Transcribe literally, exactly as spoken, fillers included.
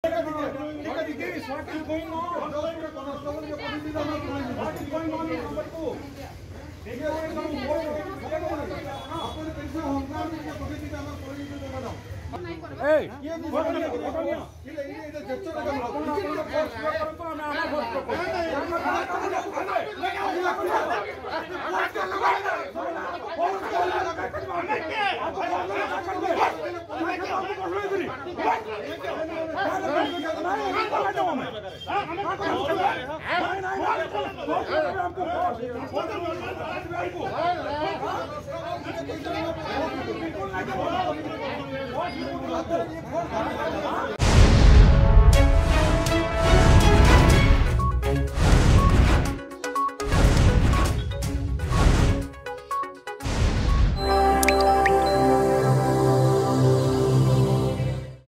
What is going on? What is going on in number two? Hey,